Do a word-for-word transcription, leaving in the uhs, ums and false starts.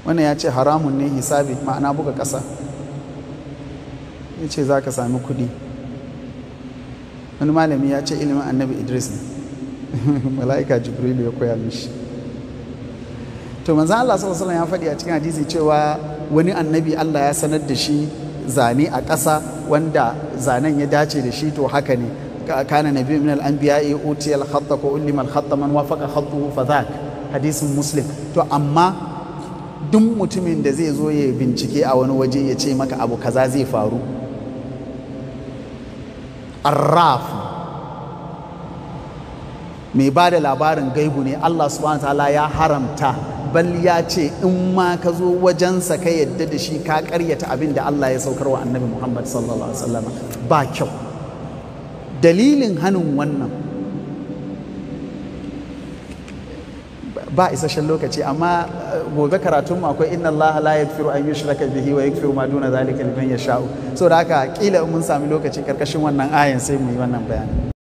wannan ya ce haramun ne hisabi ma'ana buga ƙasa, ya ce za ka sami kuɗi. Wani malami ya ce ilimin annabi Idris ne mala'ika Jibrilu ya koya mishi. To manzan Allah sallallahu alaihi wasallam ya faɗi a cikin hadisi cewa wani annabi Allah ya sanar da shi zane a ƙasa wanda zanen ya dace da shi, to haka ne kana nabi min al-anbiya'i utiya al-khatta ko ulima al-khatta man wafaqa khattuhu fa dhak, hadisin Muslim. To amma duk mutumin da zai zo ya bincike a wani waje ya ce maka abu kaza zai faru, arraf mai ba da labarin gaibu ne, Allah subhanahu wa ta'ala ya haramta, bal ya ce in ma ka zo wajensa ka yadda da shi ka karyata abin da Allah ya saukar wa annabi Muhammad sallallahu alaihi wasallam, ba kyau. Dalilin hannun wannan ba isasshen lokaci, amma gobe karatunmu akwai inna Allah la yaghfiru an yushraka bihi wa yaghfiru ma duna zalika liman yasha'u. So da haka kila mun sami lokaci karkashin wannan ayan sai mu yi wannan bayani.